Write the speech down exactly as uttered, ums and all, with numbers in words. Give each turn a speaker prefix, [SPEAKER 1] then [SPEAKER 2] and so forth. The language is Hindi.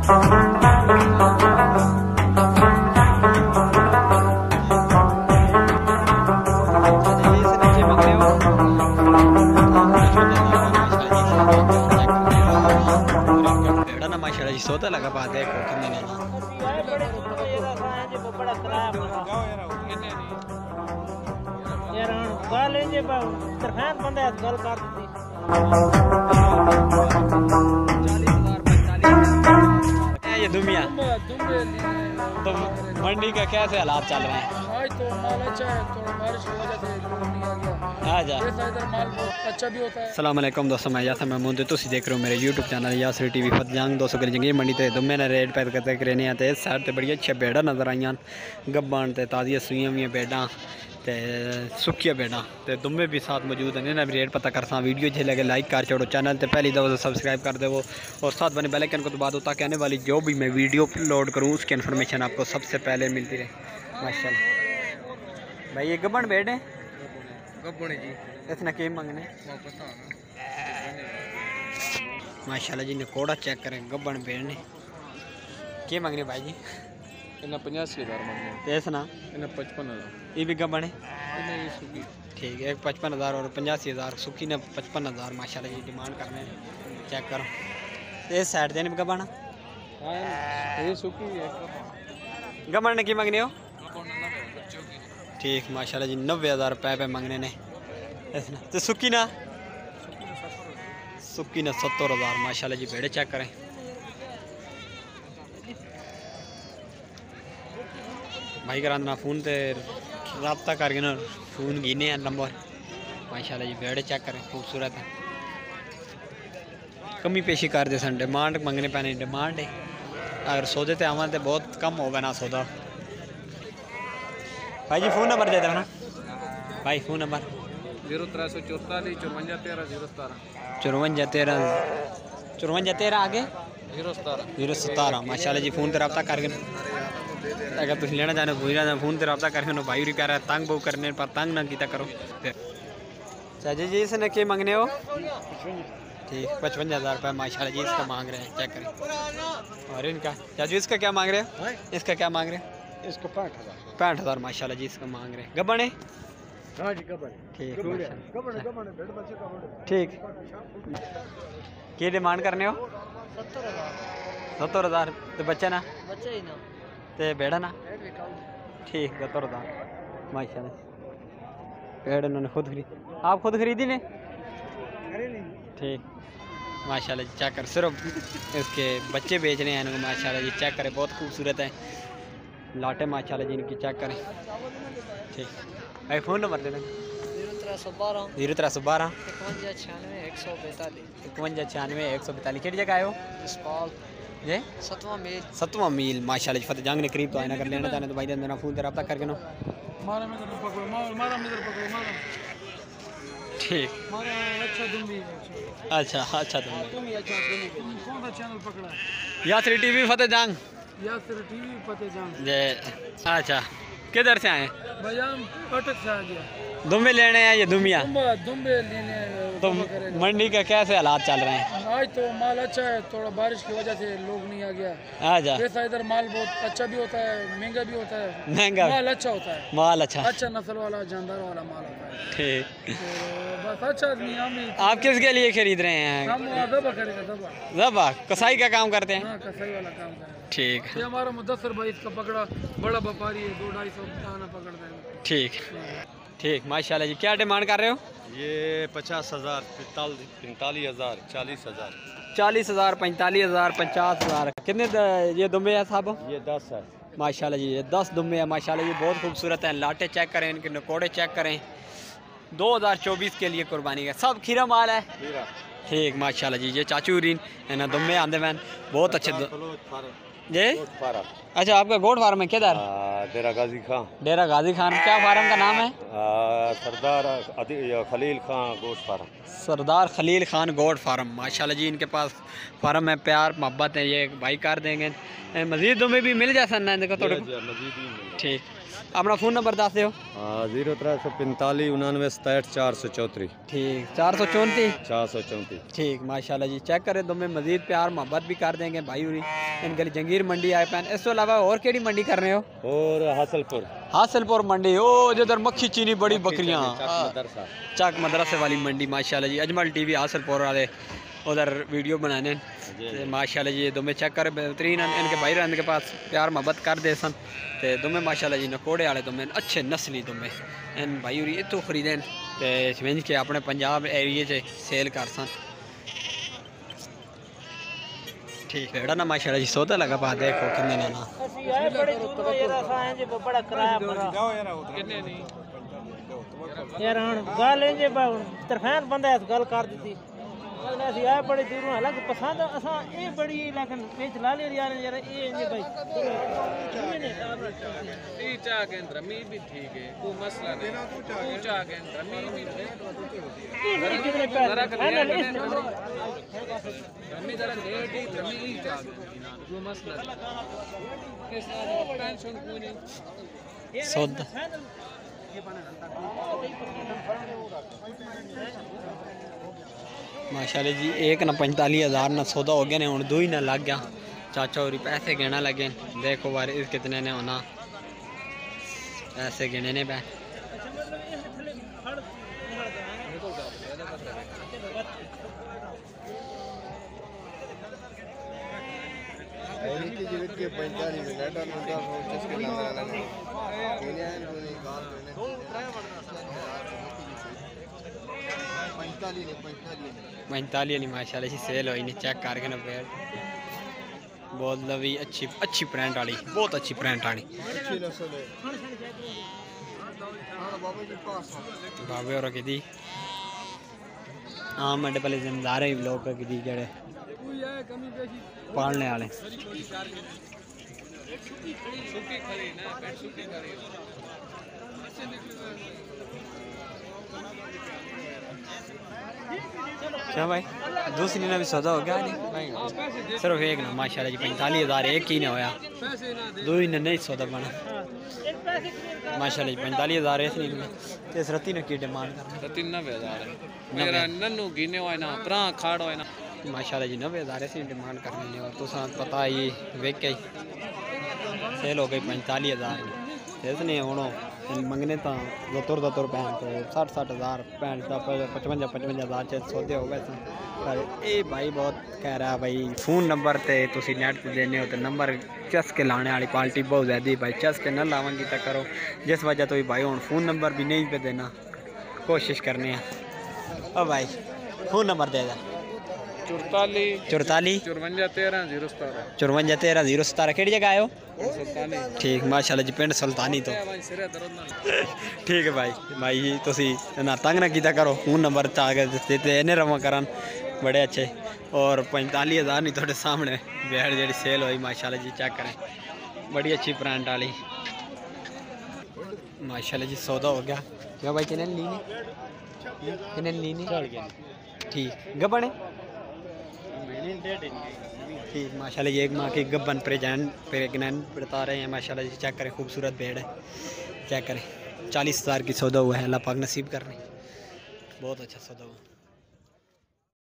[SPEAKER 1] माशाल्लाह जी सोता लगा बात है कितने ने
[SPEAKER 2] यार गल जे तरफान बंदे गल कर दी
[SPEAKER 1] ये दुमिया तो मंडी का कैसे हालात चल रहे हैं?
[SPEAKER 3] आज तो माल अच्छा है, थोड़ा बारिश की वजह से लोग नहीं आ गया।
[SPEAKER 1] आ जा
[SPEAKER 3] इधर माल बहुत अच्छा भी होता है।
[SPEAKER 1] अस्सलाम वालेकुम दोस्तों, मैं यासर महमूद है, तुम देख रहे हो मेरे YouTube channel Yasir TV Fatehjang. दोस्तों कल जंगी मंडी ते दुम्मे ने रेट पैद करते करने आते इस साइड ते बड़ी अच्छी भेड़ा नजर आईयां गब्बन ते ताज़िया सूइयां हुई भेड़ा ते सुक्किया भेड़ा ते दुम्मे भी साथ मौजूद हैं। इन्हें भी रेट पता करता वीडियो अच्छी लगे लाइक कर छोड़ो, चैनल ते पहली दफ़ा सब्सक्राइब कर देवो और साथ बने बेल आइकन को दबा दो ताकि आने वाली जो भी मैं वीडियो अपलोड करूँ उसकी इन्फॉर्मेशन आपको सबसे पहले मिलती रहे। माशाल्लाह भाई ये गब्बन भेड़ है जी, इतना के मंगने माशाल्लाह जी ने कोड़ा चेक करें गब्बन भेड़ ने के मंगने भाई जी?
[SPEAKER 3] इन्हें पचासी हज़ार मांगे,
[SPEAKER 1] तेस ना
[SPEAKER 3] इन्हें पचपन हज़ार
[SPEAKER 1] ये भी गब्बन है
[SPEAKER 3] इन्हें ये सुखी।
[SPEAKER 1] ठीक है, एक पचपन हज़ार और पचासी हज़ार सुखी ने पचपन हज़ार माशाल्लाह जी डिमांड करने चेक करो। इस साइड देने गब्बन
[SPEAKER 3] ये सुखी है
[SPEAKER 1] गब्बन ने की मंगने हो? ठीक माशाल्लाह जी नब्बे हज़ार रुपये पे मंगने ने इतना तो सुक्की ना सुक्की ने सत्तर हज़ार माशाल्लाह जी भेड़े चेक करें। भाई करा ना फ़ोन ते रब्ता करके ना फ़ोन गिने नंबर माशाल्लाह जी भेड़े चेक करें खूबसूरत है। कमी पेशी कर दे सन डिमांड मंगने पैने डिमांड है, अगर सौदे ते आवन तो बहुत कम होगा ना सौदा। भाई जी फ़ोन नंबर दे दो ना भाई, फ़ोन नंबर
[SPEAKER 3] जीरो त्रै सौ चौतालीस चौवंजा तेरह जीरो सतारह
[SPEAKER 1] चौवंजा तेरह चौवंजा तेरह आगे
[SPEAKER 3] जीरो सतारह
[SPEAKER 1] जीरो सतारह माशाल्लाह जी फ़ोन ते रब्ता करके अगर तुम लेना चाहते हो जाना फ़ोन ते रब्ता करके नो भाई कह रहा है तंग बहु करने पर तंग ना किया करो। चाची जी इसने के मंगने हो? ठीक पचपन हज़ार रुपये माशाल्लाह जी इसका मांग रहे हैं चेक करें। और इनका चाचू इसका क्या मांग रहे हैं? इसका क्या मांग रहे हैं?
[SPEAKER 3] इसको पैंठ हज़ार
[SPEAKER 1] पैंठ हज़ार माशाल्लाह जी इसका मांग रहे हैं। गब्बन है
[SPEAKER 3] हाँ जी गब्बन
[SPEAKER 1] ठीक
[SPEAKER 3] माशाल्लाह।
[SPEAKER 1] ठीक क्या डिमांड करने हो?
[SPEAKER 2] सत्तर हज़ार
[SPEAKER 1] सत्तर हज़ार तो बच्चा ना
[SPEAKER 2] बच्चे ही ना
[SPEAKER 1] ते भेड़ा ना ठीक सत्तर हज़ार माशाल्लाह भेड़ उन्होंने खुद खरीदी, आप खुद खरीदी ने? ठीक माशाल्लाह जी चेक कर सिर्फ इसके बच्चे बेच रहे हैं इनको माशाल्लाह जी चेक करें बहुत खूबसूरत है लाटे माशाल्लाह जी इनकी चेक करें। ठीक भाई फ़ोन नंबर दे दें
[SPEAKER 2] जीरो त्रै सौ बारह
[SPEAKER 1] जीरो त्रै सौ बारह
[SPEAKER 2] इकवंजा छियानवे एक सौ बैतालीस
[SPEAKER 1] इकवंजा छियानवे एक सौ बैतालीस किहड़ी जगह आयो
[SPEAKER 2] इस्पाल
[SPEAKER 1] जी
[SPEAKER 2] सतवां मील
[SPEAKER 1] सतवां मील माशाल्लाह जी फतेह जंग ने करीब तो आना कर लेना चाहने तो भाई मेरा फ़ोन से रब्ता करके नो
[SPEAKER 3] मारा में इधर पकड़ो मारा मारा में इधर पकड़ो मारा
[SPEAKER 1] ठीक
[SPEAKER 3] मारा अच्छा तुम भी
[SPEAKER 1] अच्छा अच्छा तुम
[SPEAKER 3] तुम ही अच्छा तुम कौन सा चैनल पकड़ा है?
[SPEAKER 1] यासर टीवी फतेह जंग
[SPEAKER 3] यासर टीवी पते जान
[SPEAKER 1] जे अच्छा किधर से आए?
[SPEAKER 3] भैयाम कटक से आ गया
[SPEAKER 1] दुम्बे लेने हैं ये दुमिया
[SPEAKER 3] दुम्बा दुम्बे लेने
[SPEAKER 1] तो मंडी का कैसे हालात चल रहे हैं?
[SPEAKER 3] आज तो माल अच्छा है, थोड़ा बारिश की वजह से लोग नहीं आ गया।
[SPEAKER 1] आ जा
[SPEAKER 3] जैसा इधर माल बहुत अच्छा भी होता है, महंगा भी होता है,
[SPEAKER 1] महंगा
[SPEAKER 3] माल अच्छा होता है,
[SPEAKER 1] माल अच्छा
[SPEAKER 3] अच्छा नस्ल वाला जानदार वाला माल होता है।
[SPEAKER 1] ठीक
[SPEAKER 3] तो बस अच्छा आदमी हम ही
[SPEAKER 1] आप किसके लिए खरीद रहे हैं?
[SPEAKER 3] हम दबा करेगा दबा
[SPEAKER 1] जबा कसाई का काम करते हैं?
[SPEAKER 3] हाँ कसाई वाला काम करेगा।
[SPEAKER 1] ठीक
[SPEAKER 3] ये हमारा मुदस्सर भाई इसका पकड़ा बड़ा व्यापारी है, दो ढाई सौ दाना पकड़ता है।
[SPEAKER 1] ठीक ठीक माशाल्लाह जी क्या डिमांड कर रहे हो?
[SPEAKER 4] ये पचास हज़ार पैंतालीस हज़ार चालीस हज़ार
[SPEAKER 1] चालीस हज़ार पैंतालीस हज़ार पचास हज़ार कितने ये दुम्बे है साहब?
[SPEAKER 4] ये दस है
[SPEAKER 1] माशाल्लाह जी ये दस दुम्बे हैं माशाल्लाह जी बहुत खूबसूरत हैं। लाटे चेक करें इनके नकोड़े चेक करें दो हज़ार चौबीस के लिए कुर्बानी का सब खीरा माल है। ठीक माशाल्लाह जी ये चाचू रीन है ना दुम्बे आंदे मैन बहुत अच्छे जी। अच्छा आपका गोट फार्म है किधर?
[SPEAKER 4] डेरा गाजी खान
[SPEAKER 1] डेरा गाजी खान क्या फार्म का नाम है?
[SPEAKER 4] आ, सरदार खलील खान गोश्त फार्म
[SPEAKER 1] सरदार खलील खान गोट फार्म माशाल्लाह जी इनके पास फार्म है, प्यार मोहब्बत है, ये भाई कर देंगे ए, मजीद दुमे भी मिल जाए ना इनका थोड़े
[SPEAKER 4] मजीद ही मिले।
[SPEAKER 1] ठीक अपना फ़ोन नंबर दस दो
[SPEAKER 4] हाँ जीरो त्रै सौ पैंतालीस उनानवे सताहठ चार सौ चौंतीस
[SPEAKER 1] ठीक चार सौ चौंती
[SPEAKER 4] चार सौ चौंतीस
[SPEAKER 1] ठीक माशाल्लाह जी चेक करें तो मैं मजीद प्यार मोहब्बत भी कर देंगे भाई हुई इन गली जंगीर मंडी आए पैन इस तो अलावा और केड़ी मंडी कर रहे हो
[SPEAKER 4] और हासलपुर
[SPEAKER 1] हासिलपुर मंडी ओ जिधर मक्खी चीनी बड़ी बकरियाँ
[SPEAKER 4] मदरसा
[SPEAKER 1] चक मदरसे वाली मंडी माशाल्लाह जी अजमल टीवी हासिलपुर वाले उधर वीडियो बनाने ते माशाल्लाह जी दो में चेक कर बेहतरीन इनके भाई इनके पास प्यार मोहब्बत कर दे सन ते दो में माशाल्लाह जी नकोड़े वाले दो में अच्छे नस्ली दो में इन भाई होरी इतों खरीदें ते समझ के अपने पंजाब एरिए च सेल कर सन ठीक है ना माशाल्लाह जी सौदा लगा पा देखो कितने ने ना
[SPEAKER 2] ਅਸੀਂ ਆਏ ਬੜੇ ਦੂਰੋਂ ਯਾਰ ਅਸਾਂ ਇੰਜ ਬੜਾ ਕਿਰਾਇਆ ਭਰਾ
[SPEAKER 3] कितने नहीं
[SPEAKER 2] ਯਾਰ ਹੁਣ ਗੱਲ ਇੰਜ ਤਰਫਾਨ ਬੰਦਾ ਇਸ ਗੱਲ ਕਰ ਦਿੱਤੀ ਕਹਿੰਦਾ ਅਸੀਂ ਆਏ ਬੜੇ ਦੂਰੋਂ ਹਾਲਾਂਕਿ ਪਸੰਦ ਅਸਾਂ ਇਹ ਬੜੀ ਲੇਕਿਨ ਵਿੱਚ ਲਾ ਲਈ ਯਾਰ ਯਾਰ ਇਹ ਇੰਜ ਭਾਈ ਇਹ ਨੇ
[SPEAKER 3] ई चाह के अंदर मी भी ठीक है कोई मसला नहीं तू चाह के अंदर मी भी
[SPEAKER 2] ਇਹ ਬੜੀ ਕਿਤਨੇ ਪੈਸੇ ਫਾਈਨਲ ਇਸ
[SPEAKER 3] रमी जरा लेट ही रमी ही चाह कोई मसला नहीं के साथ टेंशन कोई नहीं
[SPEAKER 1] सौदा माशाल्लाह जी एक ना पैंतालीस हज़ार ना सौदा हो गया ने हूँ दो ही ना लग गया चाचा और पैसे गिना लगे देखो बार कितने ने होना पैसे गिने ने पै पैंतालीस नहीं माशाल्लाह जी सेल हुई नहीं चेक करके ना पेड़ बहुत लवी अच्छी अच्छी प्रिंट वाली बहुत अच्छी प्रिंट वाली बाबे और की हाँ मंडे पहले जमींदार ही लोग की जड़े पालने वाले क्या भाई दूसरी ने भी सौदा हो गया नहीं सिर्फ एक ना माशाल्लाह जी पैंतालीस हज़ार एक ही ने होया दो ही ने नहीं सौदा बना माशाल्लाह जी पैंतालीस हज़ार ऐसे नहीं इस रत्ती ने की डिमांड कर
[SPEAKER 3] रत्ती नब्बे हज़ार मेरा नन्नू गिने हुआ ना प्रा खाड़ हुआ ना
[SPEAKER 1] माशाल्लाह जी नब्बे हज़ार ऐसी डिमांड करनी है और तो साथ पता ही वेख के सेल हो गई पैंतालीस हज़ार इसने हूँ मंगने तो दतुर दतुर भैन तो सठ सठ हज़ार भैन का पचवंजा पचवंजा हज़ार च सौदे हो गए पर ये भाई बहुत कह रहा भाई फोन नंबर ते तुसी नेट पे देने हो तो नंबर चस के लाने वाली पार्टी बहुत ज़्यादा भाई चस के न लावेंगी तो करो जिस वजह तो भाई हूँ फोन नंबर भी नहीं पे देना कोशिश करने ओ भाई फोन नंबर दे दे
[SPEAKER 3] चौताली
[SPEAKER 1] चौताली
[SPEAKER 3] चौरवंजा तेरह जीरो सतारह
[SPEAKER 1] चौरवंजा तेरह जीरो सतारह केड़ी जगह आयो ठीक माशाल्लाह जी पिंड सुल्तानी तो ठीक है भाई भाई जी तुसी ना तंग ना कीता करो फोन नंबर देते इन्हें रवा करन बड़े अच्छे और पैंतालीस हज़ार नहीं थोड़े सामने बैठ जी सेल हुई माशाल्लाह जी चेक करें बड़ी अच्छी प्रिंट वाली माशाल्लाह जी सौदा हो गया क्यों भाई किन्ने ली किन्ने ली ठीक गबने ठीक माशाल्लाह ये एक माँ की गब्बन प्रेजेंट प्रेगनेंट बता रहे हैं माशाल्लाह जी चेक करें खूबसूरत भेड़ है चेक करें चालीस हज़ार की सौदा हुआ है अल्लाह पाक नसीब कर रहे हैं बहुत अच्छा सौदा हुआ।